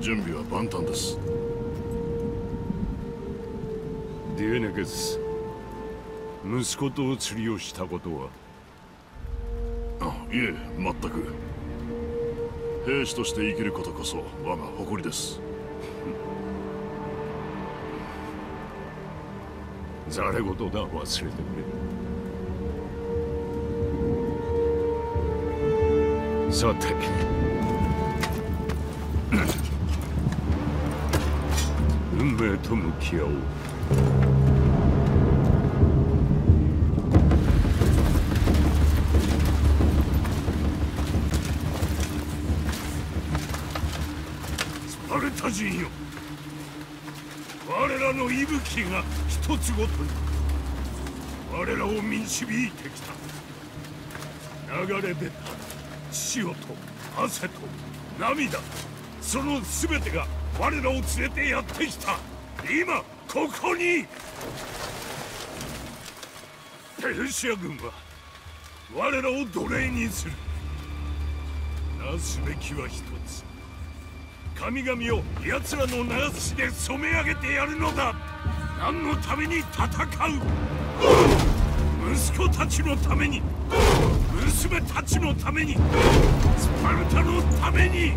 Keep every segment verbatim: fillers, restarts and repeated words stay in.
準備は万端です。 ディエネケス、息子と釣りをしたことは？ あ、いえ、全く。兵士として生きることこそ我が誇りです。 ざれ言だ、忘れてくれ。さて運命と向き合おう。 スパルタ人よ、我らの息吹が一つごとに我らを導いてきた。流れ出た潮と汗と涙、その全てが我らを連れてやってきた。今ここにペルシア軍は我らを奴隷にする。なすべきは一つ、神々を奴らの長土で染め上げてやるのだ。何のために戦う？息子たちのために、娘たちのために、スパルタのために。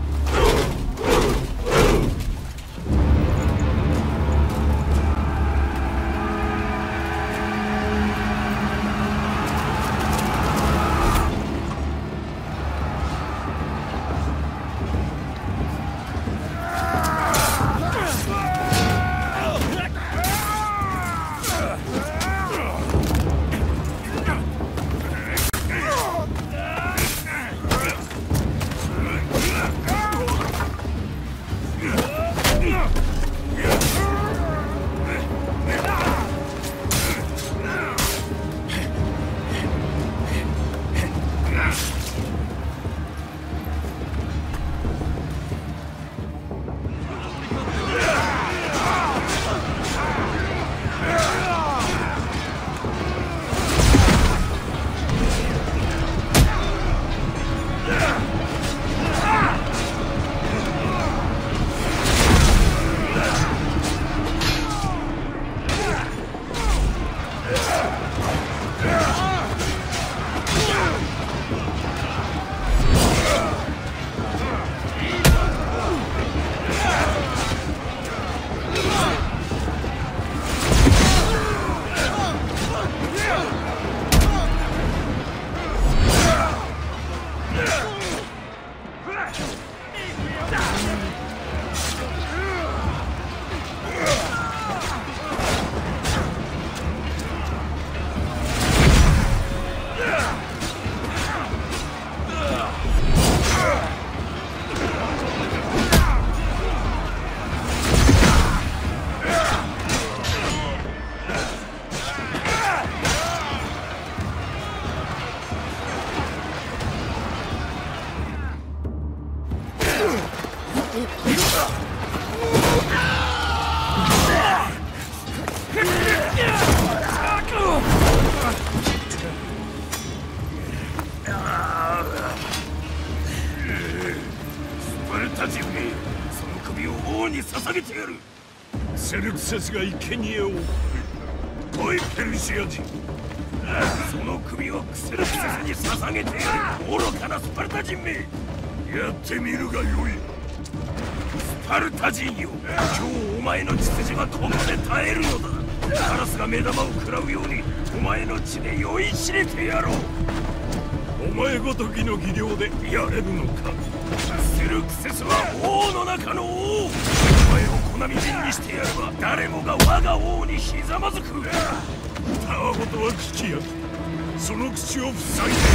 セルクセスが生贄を。おいペルシア人、その首をクセルクセスに捧げてやる。愚かなスパルタ人め、やってみるがよい。スパルタ人よ、今日お前の血筋はここで耐えるのだ。カラスが目玉を食らうようにお前の血で酔いしれてやろう。お前ごときの技量でやれるのか。セルクセスは王の中の王。お前を粉みじんにしてやれば誰もが我が王にひざまずく。たわごとは聞きやす。その口を塞いで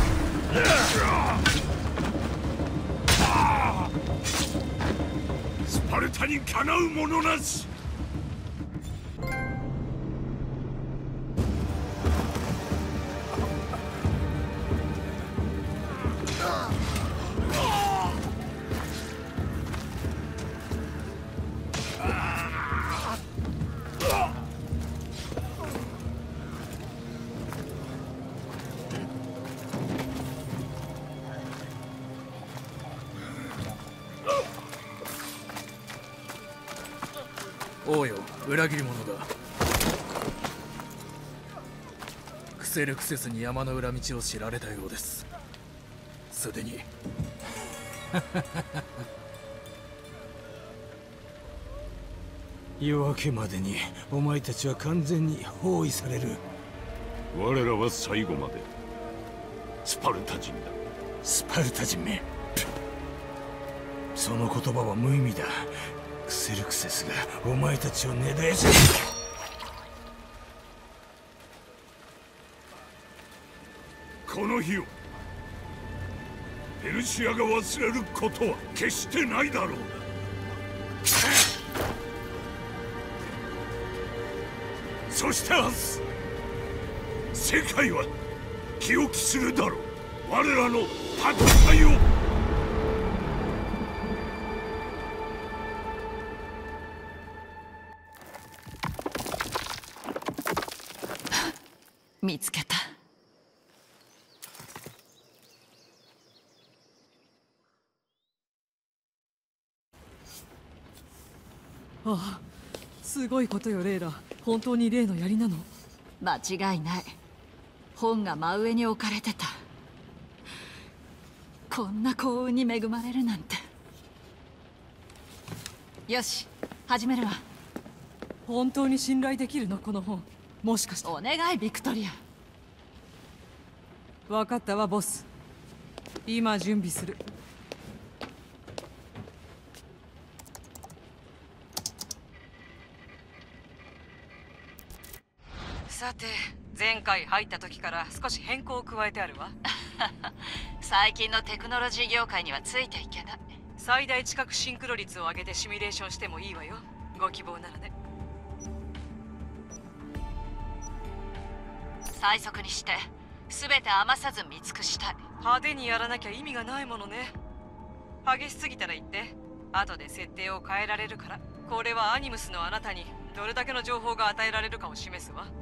スパルタにかなうものなし。 裏切り者だ。クセルクセスに山の裏道を知られたようです。すでに夜明けまでにお前たちは完全に包囲される。 我らは最後までスパルタ人だ。 スパルタ人め、その言葉は無意味だ。クセルクセスがお前たちを根絶やし、 この日をペルシアが忘れることは決してないだろう。そして明日世界は記憶するだろう、我らの戦いを。 見つけた。 ああ、すごいことよレイラ。本当に例の槍なの？ 間違いない。本が真上に置かれてた。こんな幸運に恵まれるなんて。よし、始めるわ。 本当に信頼できるのこの本？もしかして。 お願いビクトリア。 分かったわボス。今準備する。さて、前回入った時から少し変更を加えてあるわ。 最近のテクノロジー業界にはついていけない。 最大知覚シンクロ率を上げてシミュレーションしてもいいわよ。ご希望ならね。 最速にして全て余さず見尽くしたい。 派手にやらなきゃ意味がないものね。激しすぎたら言って、後で設定を変えられるから。これはアニムスのあなたにどれだけの情報が与えられるかを示すわ。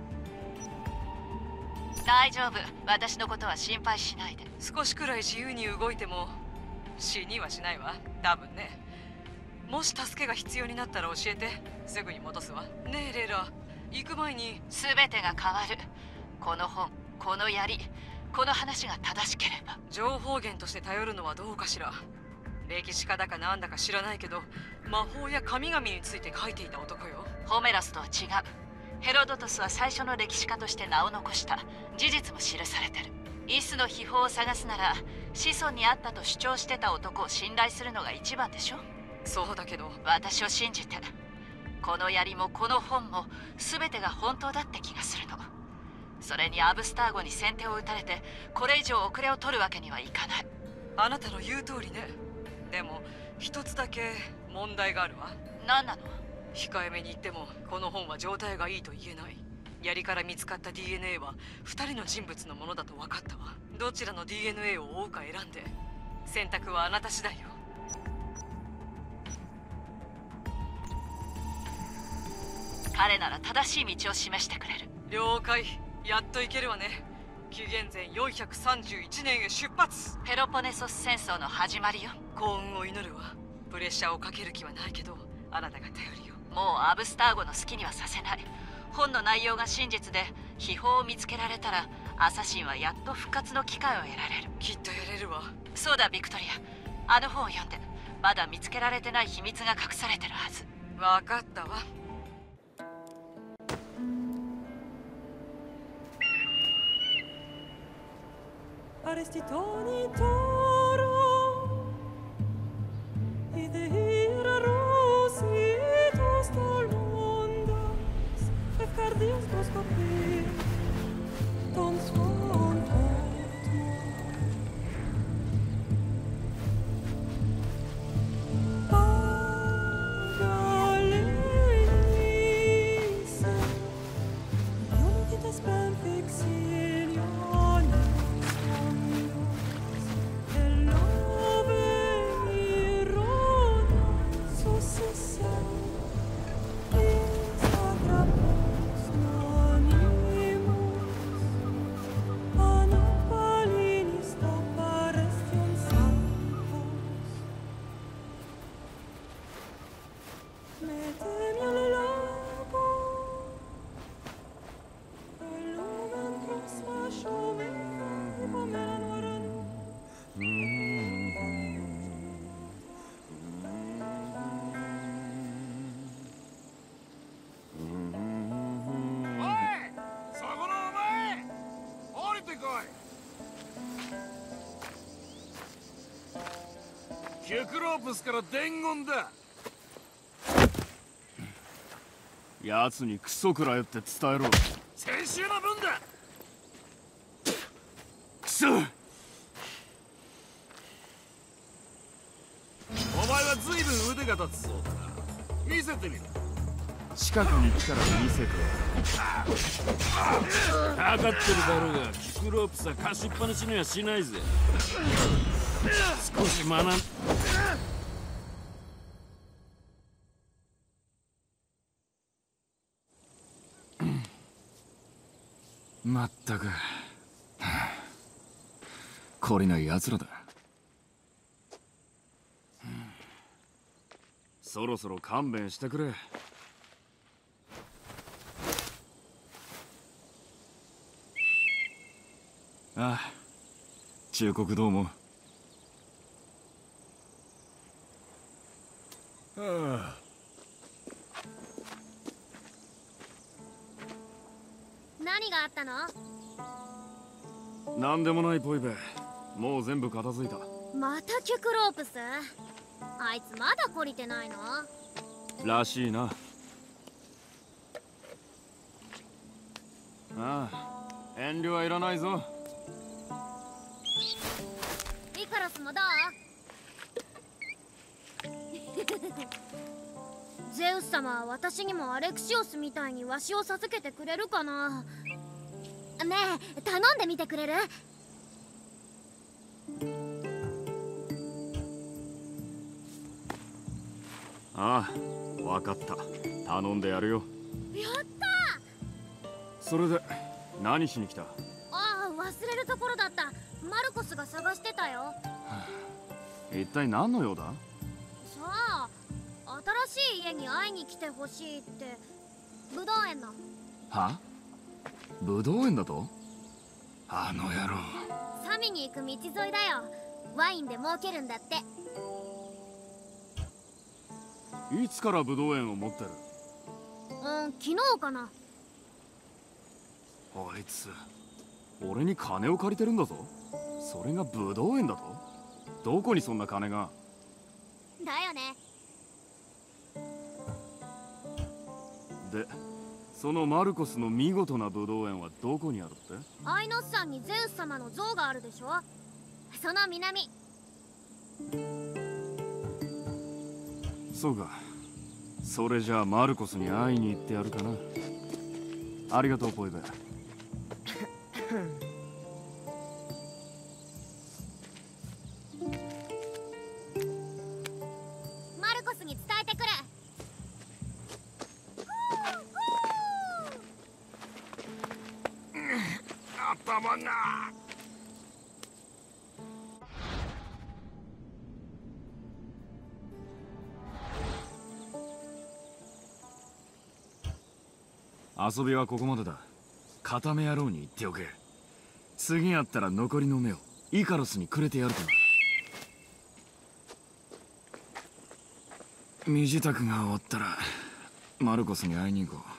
大丈夫、私のことは心配しないで。 少しくらい自由に動いても死にはしないわ、多分ね。もし助けが必要になったら教えて、すぐに戻すわ。ねえレイラ、行く前に。 全てが変わる。この本、この槍、この話が正しければ。 情報源として頼るのはどうかしら。歴史家だかなんだか知らないけど、魔法や神々について書いていた男よ。 ホメラスとは違う。ヘロドトスは最初の歴史家として名を残した。事実も記されてる。イスの秘宝を探すなら子孫にあったと主張してた男を信頼するのが一番でしょ。 そうだけど。 私を信じて。この槍もこの本も全てが本当だって気がするの。それにアブスターゴに先手を打たれてこれ以上遅れを取るわけにはいかない。 あなたの言う通りね。でも一つだけ問題があるわ。 何なの？ 控えめに言ってもこの本は状態がいいと言えない。槍から見つかった ディーエヌエー はふたりの人物のものだと分かったわ。どちらの ディーエヌエー を追うか選んで。選択はあなた次第よ。 彼なら正しい道を示してくれる。 了解。やっと行けるわね。紀元前よんひゃくさんじゅういちねんへ出発。 ペロポネソス戦争の始まりよ。 幸運を祈るわ。プレッシャーをかける気はないけど、あなたが頼るよ。 もうアブスターゴの好きにはさせない。本の内容が真実で秘宝を見つけられたらアサシンはやっと復活の機会を得られる。 きっとやれるわ。 そうだビクトリア、あの本を読んで。まだ見つけられてない秘密が隠されてるはず。 分かったわ。 Arrestitoni toro ide ira rositos tolmondas efcardias coscopir ton son Pagalisa Ionitas benfixilion クロープスから伝言だ。 奴にクソくらえって伝えろ。 先週の分だ。 クソ。 お前は随分腕が立つそうだな。見せてみろ。 近くに来たら見せて。 分かってるだろうが、キクロープスは貸しっぱなしにはしないぜ。少し学んまったく懲りない奴らだ。そろそろ勘弁してくれ。ああ、忠告どうも。 あ何があったの？ なんでもないポイベ。もう全部片付いた。 またキュクロープス？あいつまだ懲りてないの？ らしいな。ああ、遠慮はいらないぞ。 イカロスもどう？ゼウス様は私にもアレクシオスみたいにわしを授けてくれるかな？ねえ、頼んでみてくれる？ ああ、わかった。頼んでやるよ。 やった！ それで何しに来た？ ああ、忘れるところだった。マルコスが探してたよ。 一体何の用だ？ さあ、新しい家に会いに来てほしいって。ブドウ園の。 は？ブドウ園だと？あの野郎。 サミに行く道沿いだよ。ワインで儲けるんだって。 いつからブドウ園を持ってる？ うん、昨日かな。 あいつ俺に金を借りてるんだぞ。それがブドウ園だと？どこにそんな金が？ だよね。 で、そのマルコスの見事なブドウ園はどこにあるって？ アイノス山にゼウス様の像があるでしょ。その南。 そうか。それじゃあマルコスに会いに行ってやるかな。ありがとうポイベ。 マルコスに伝えてくる。 頭が。 遊びはここまでだ。固め野郎に言っておけ。次やったら残りの目をイカロスにくれてやるとな。身支度が終わったらマルコスに会いに行こ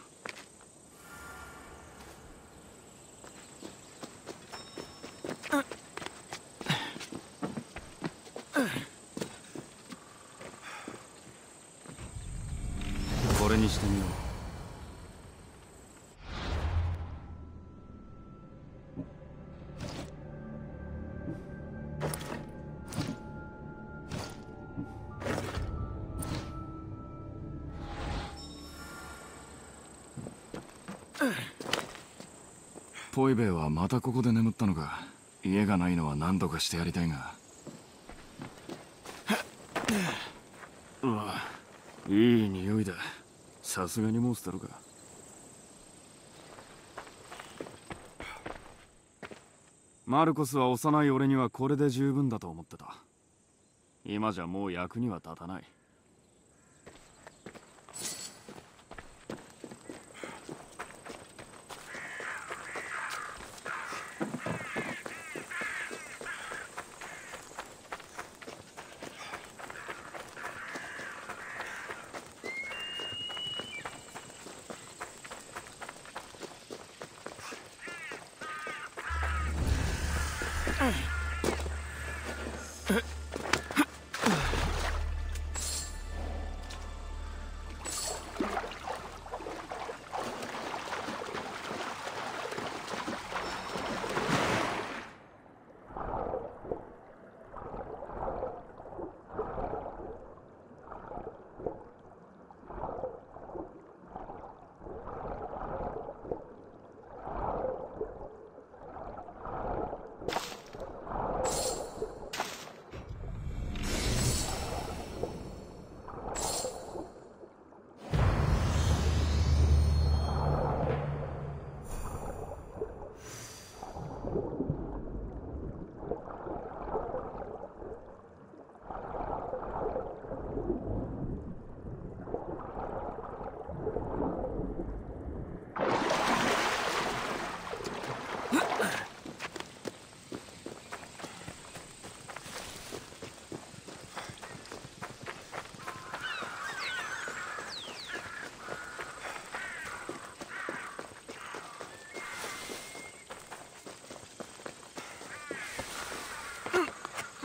う。これにしてみよう。ポイベイはまたここで眠ったのか。家がないのは何とかしてやりたいが。うわ、いい匂いだ。さすがにもう捨てるか。マルコスは幼い俺にはこれで十分だと思ってた。今じゃもう役には立たない。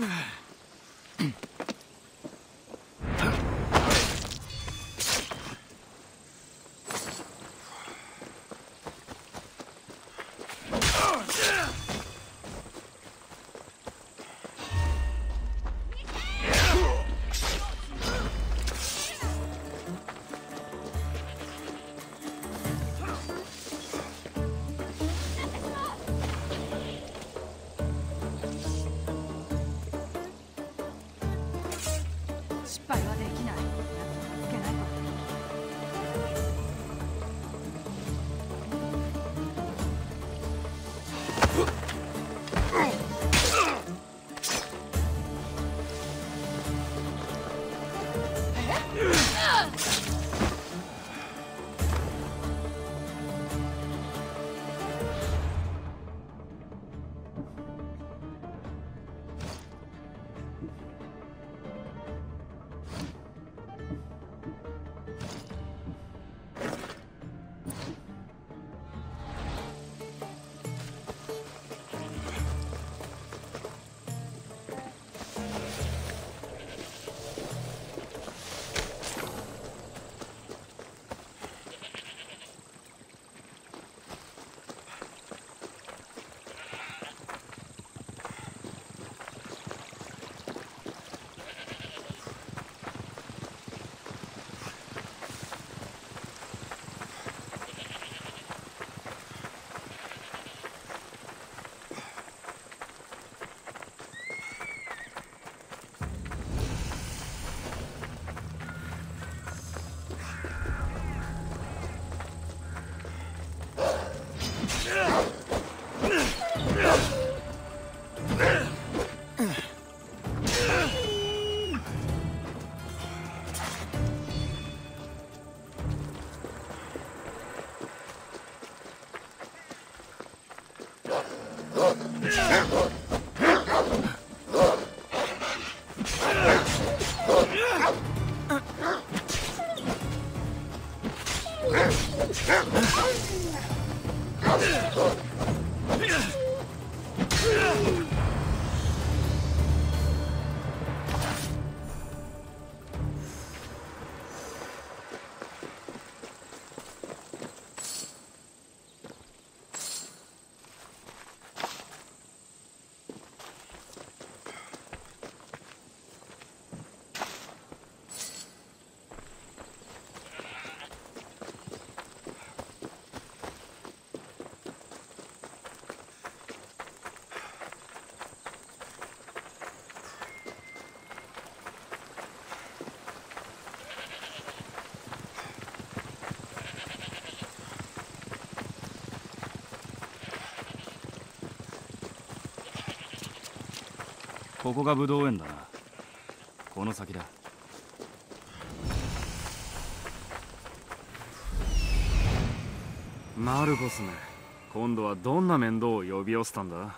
失敗はできない。つけないと。 ここがブドウ園だな。この先だ。マルコスめ、今度はどんな面倒を呼び寄せたんだ？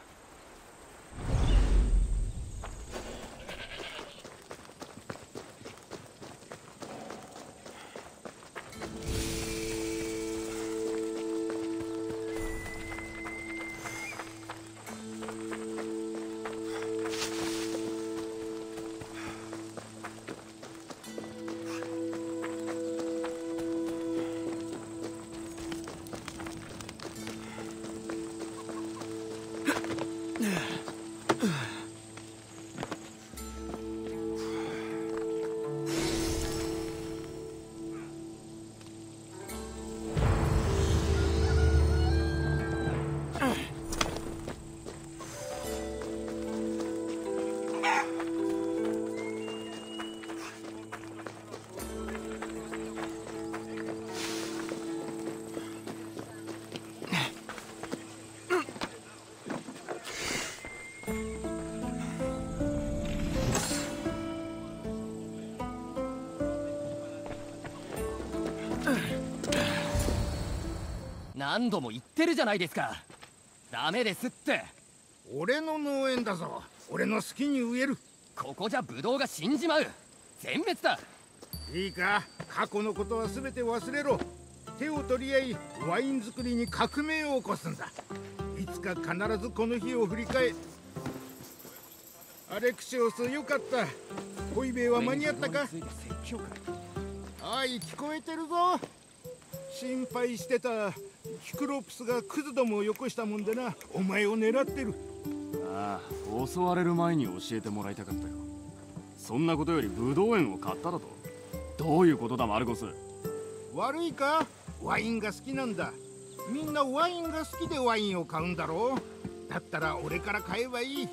何度も言ってるじゃないですか。ダメですって。 俺の農園だぞ。俺の好きに植える。 ここじゃブドウが死んじまう。全滅だ。 いいか、過去のことは全て忘れろ。手を取り合いワイン作りに革命を起こすんだ。いつか必ずこの日を振り返アレクシオス、よかった。ホイベイは間に合ったか？おい、聞こえてるぞ。心配してたキクロプスがクズどもをよこしたもんでな、お前を狙ってる。 ああ、襲われる前に教えてもらいたかったよ。そんなことよりブドウ園を買っただと？どういうことだマルコス。 悪いか？ワインが好きなんだ。みんなワインが好きでワインを買うんだろう。だったら俺から買えばいい。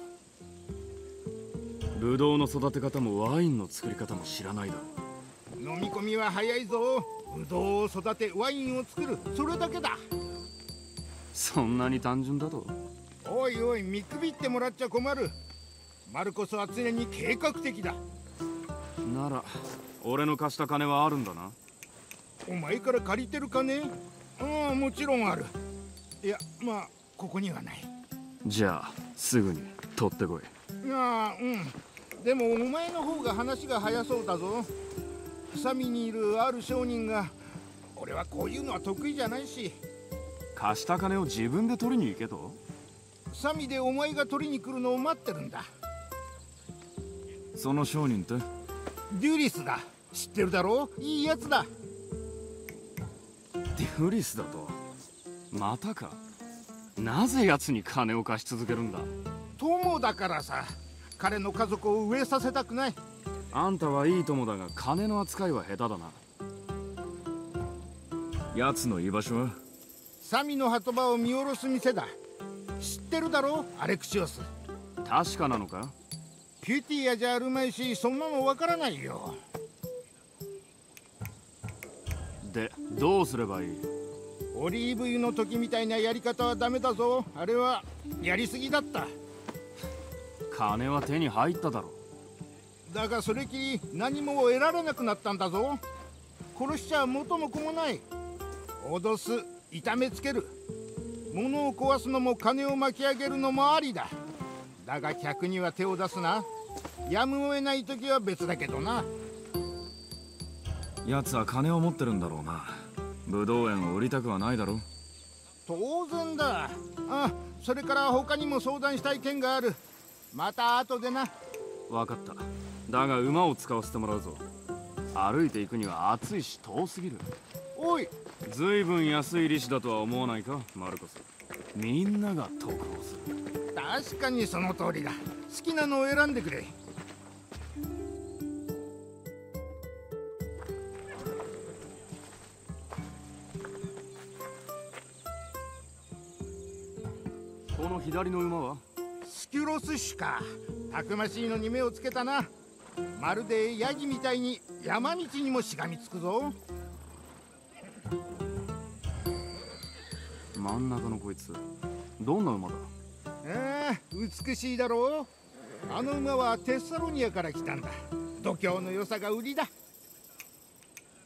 ブドウの育て方もワインの作り方も知らないだろ。 飲み込みは早いぞ。ブドウを育てワインを作る、それだけだ。 そんなに単純だと？ おいおい、見くびってもらっちゃ困る。マルコスは常に計画的だ。 なら俺の貸した金はあるんだな。 お前から借りてる金？ああ、もちろんある。いや、まあここにはない。 じゃあすぐに取ってこい。 ああ、うん。でもお前の方が話が早そうだぞ。サミにいるある商人が、俺はこういうのは得意じゃないし。 貸した金を自分で取りに行けと？ サミでお前が取りに来るのを待ってるんだ。 その商人ってデュリスだ。知ってるだろう？いいやつだ。 デュリスだと？またか。なぜ奴に金を貸し続けるんだ？ 友だからさ。彼の家族を飢えさせたくない。 あんたはいい友だが金の扱いは下手だな。奴の居場所は？ サミの鳩場を見下ろす店だ。知ってるだろう、アレクシオス。 確かなのか？ ピューティアじゃあるまいし、そんなのわからないよ。 で、どうすればいい？ オリーブ油の時みたいなやり方はダメだぞ。あれはやりすぎだった。 金は手に入っただろ。 だがそれきり何も得られなくなったんだぞ。殺しちゃ元も子もない。脅す、痛めつける、物を壊すのも金を巻き上げるのもありだ。だが客には手を出すな。やむを得ない時は別だけどな。 奴は金を持ってるんだろうな。ブドウ園を売りたくはないだろう。 当然だ。あ、それから他にも相談したい件がある。また後でな。 分かった。だが馬を使わせてもらうぞ。歩いていくには暑いし遠すぎる。 おい、 ずいぶん安い利子だとは思わないかマルコス。みんなが得をする。 確かにその通りだ。好きなのを選んでくれ。 この左の馬は？ スキュロス種か。たくましいのに目をつけたな。まるでヤギみたいに山道にもしがみつくぞ。 真ん中のこいつ、どんな馬だ？ ああ、美しいだろう。あの馬はテッサロニアから来たんだ。度胸の良さが売りだ。 あ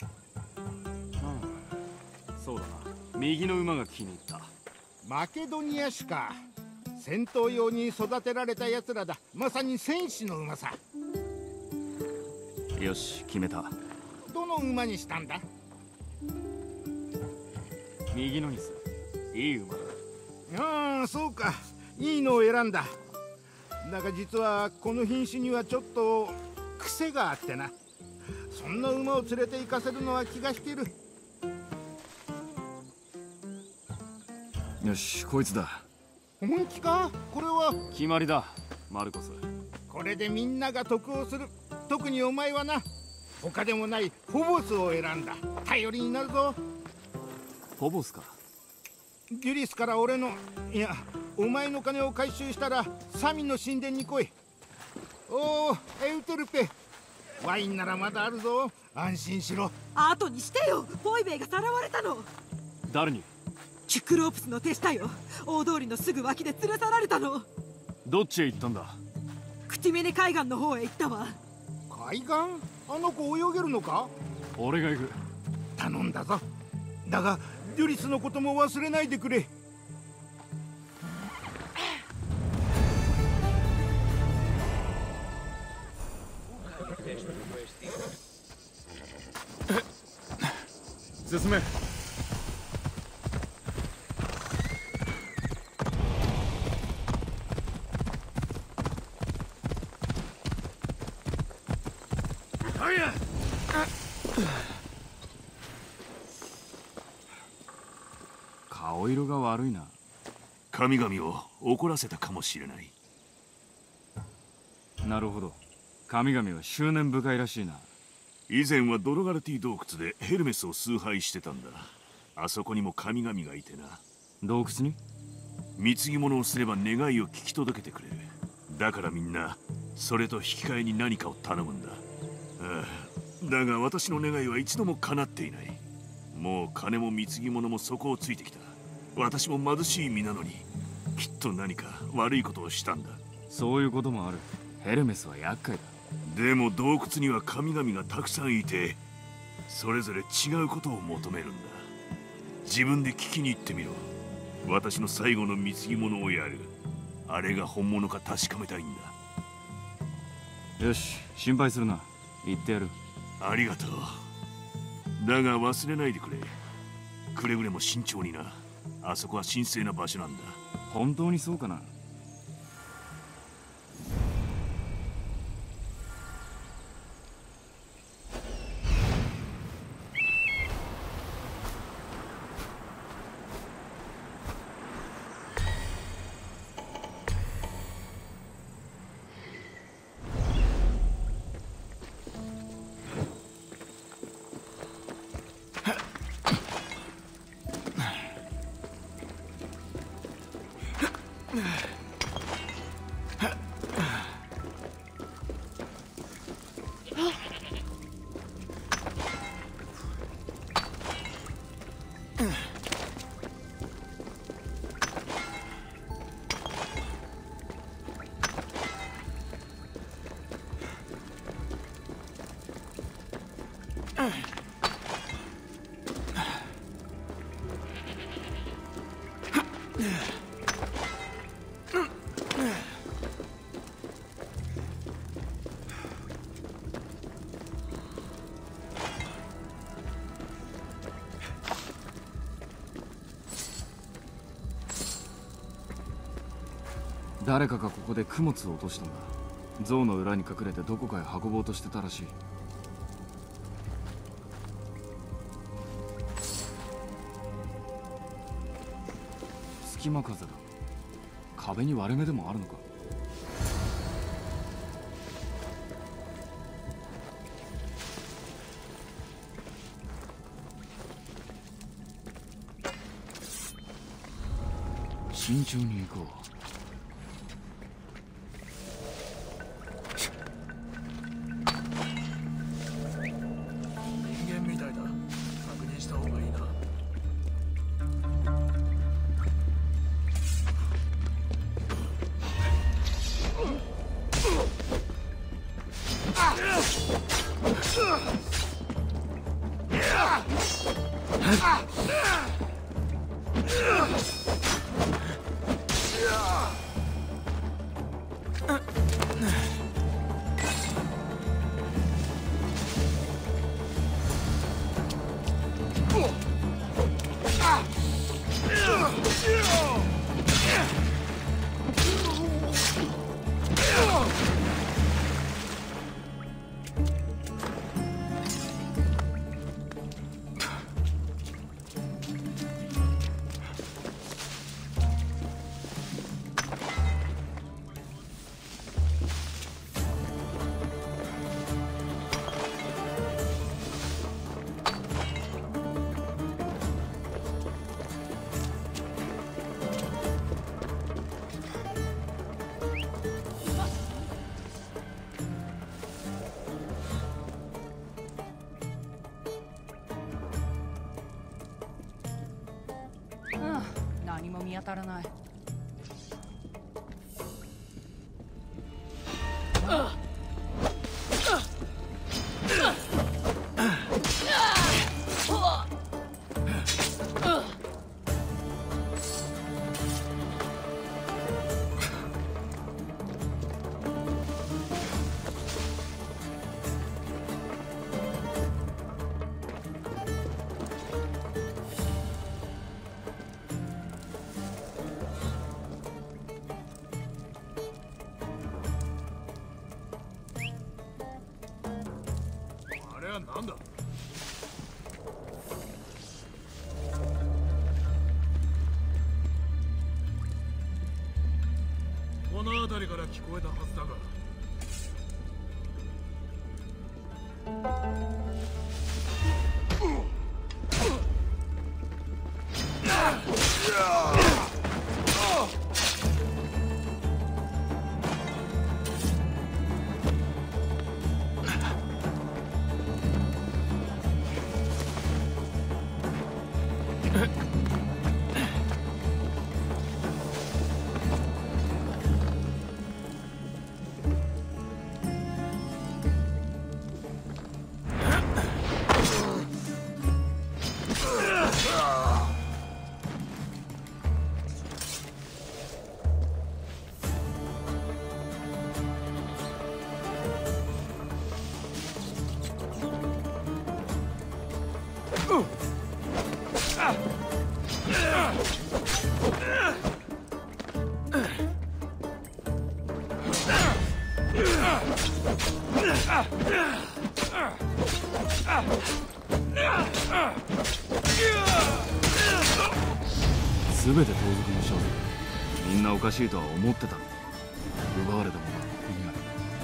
あ、そうだな。右の馬が気に入った。 マケドニア種か。戦闘用に育てられたやつらだ。まさに戦士の馬さ。 よし、決めた。 どの馬にしたんだ？ 右のにす。いい馬だ。 ああ、そうか。いいのを選んだ。だが実はこの品種にはちょっと癖があってな。そんな馬を連れて行かせるのは気が引ける。 よし、こいつだ。 本気か？これは決まりだマルコス。 これでみんなが得をする。特にお前はな。他でもないフォボスを選んだ。頼りになるぞ。 フォボスか。 デュリスから俺の、いやお前の金を回収したらサミの神殿に来い。おお、エウテルペ、ワインならまだあるぞ。安心しろ。 後にしてよ。ポイベイがさらわれたの。 誰に？ キュクロープスの手下よ。大通りのすぐ脇で連れ去られたの。 どっちへ行ったんだ？ 口峰海岸の方へ行ったわ。 海岸？あの子泳げるのか？ 俺が行く。 頼んだぞ。だがデュリスのことも忘れないでくれ。 進め。 なんや。 顔色が悪いな。 神々を怒らせたかもしれない。 なるほど。神々は執念深いらしいな。 以前はドロガルティ洞窟でヘルメスを崇拝してたんだ。あそこにも神々がいてな。 洞窟に貢ぎ物をすれば願いを聞き届けてくれる。だからみんなそれと引き換えに何かを頼むんだ。ああ、だが私の願いは一度も叶っていない。もう金も貢ぎ物も底をついてきた。私も貧しい身なのにきっと何か悪いことをしたんだ。 そういうこともある。ヘルメスは厄介だ。 でも洞窟には神々がたくさんいて、それぞれ違うことを求めるんだ。自分で聞きに行ってみろ。私の最後の貢ぎ物をやる。あれが本物か確かめたいんだ。よし、心配するな。言ってやる。 ありがとう。だが忘れないでくれ。くれぐれも慎重にな。あそこは神聖な場所なんだ。 本当にそうかな。誰かがここで供物を落としたんだ。象の裏に隠れてどこかへ運ぼうとしてたらしい。隙間風だ。壁に割れ目でもあるのか。慎重に行こう。 何も見当たらない。 なんだ。この辺りから聞こえたはずだが。 全て盗賊の仕業。みんなおかしいとは思ってたの。奪われたものはここにある。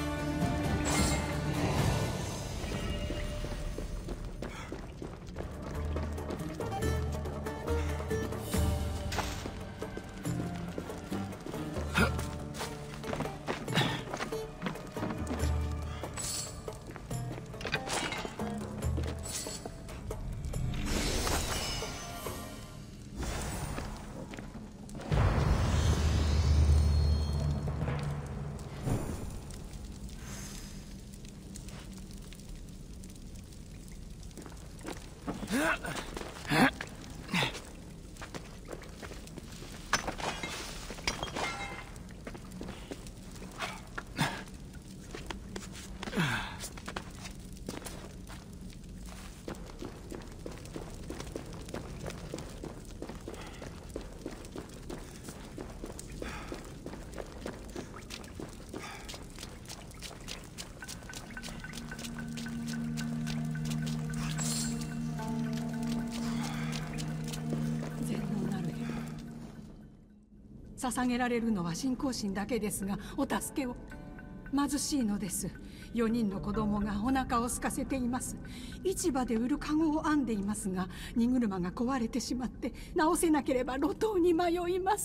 捧げられるのは信仰心だけですが、お助けを。貧しいのです。よにんの子供がお腹を空かせています。市場で売るカゴを編んでいますが、荷車が壊れてしまって直せなければ路頭に迷います。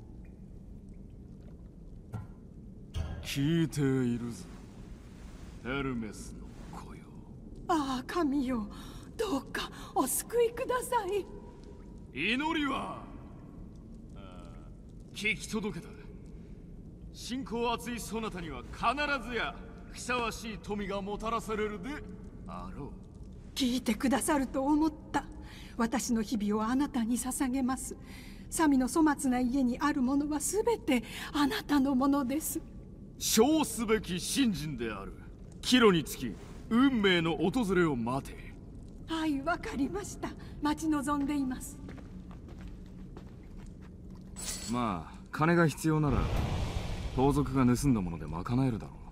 聞いているぞ、ヘルメスの子よ。 ああ、神よ、どうかお救いください。 祈りは聞き届けた。信仰厚いそなたには必ずやふさわしい富がもたらされるであろう。 聞いてくださると思った。私の日々をあなたに捧げます。サミの粗末な家にあるものは全てあなたのものです。 称すべき信心である。帰路につき運命の訪れを待て。 はい、わかりました。待ち望んでいます。 まあ金が必要なら盗賊が盗んだもので賄えるだろう。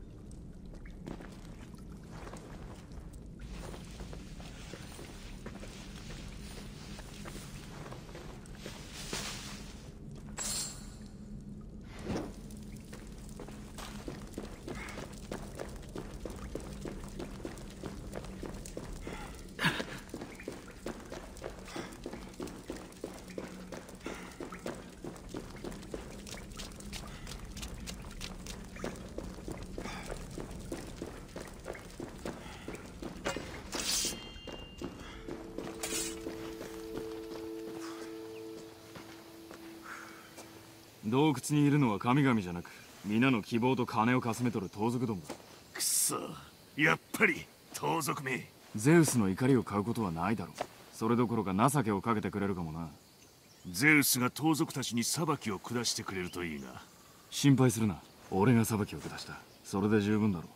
洞窟にいるのは神々じゃなく、皆の希望と金をかすめ取る盗賊どもだ。 くそ、やっぱり盗賊め。 ゼウスの怒りを買うことはないだろう。それどころか情けをかけてくれるかもな。 ゼウスが盗賊たちに裁きを下してくれるといいな。 心配するな、俺が裁きを下した。それで十分だろう。